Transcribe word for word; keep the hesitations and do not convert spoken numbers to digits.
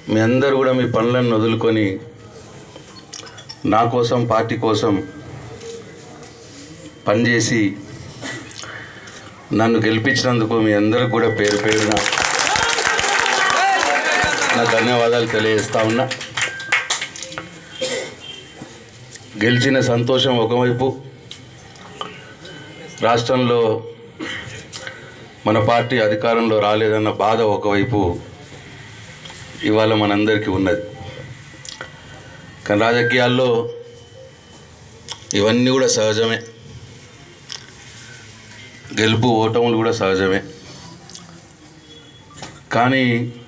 మీ అందరూ కూడా మీ పనులను వదులుకొని నా కోసం పార్టీ కోసం పనిచేసి నన్ను గెలిపించినందుకు మీ అందరికి కూడా పేరు పేరున నా ధన్యవాదాలు తెలియజేస్తా ఉన్నా. గెలిచిన సంతోషం ఒకవైపు, రాష్ట్రంలో మన పార్టీ అధికారంలో రాలేదన్న బాధ ఒకవైపు ఇవాళ మనందరికీ ఉన్నది. కానీ రాజకీయాల్లో ఇవన్నీ కూడా సహజమే, గెలుపు ఓటములు కూడా సహజమే. కానీ